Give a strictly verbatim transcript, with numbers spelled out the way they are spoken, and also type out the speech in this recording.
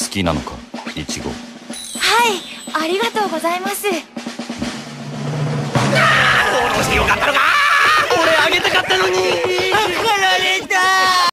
きなのか、イチゴ。 はい、ありがとうございます。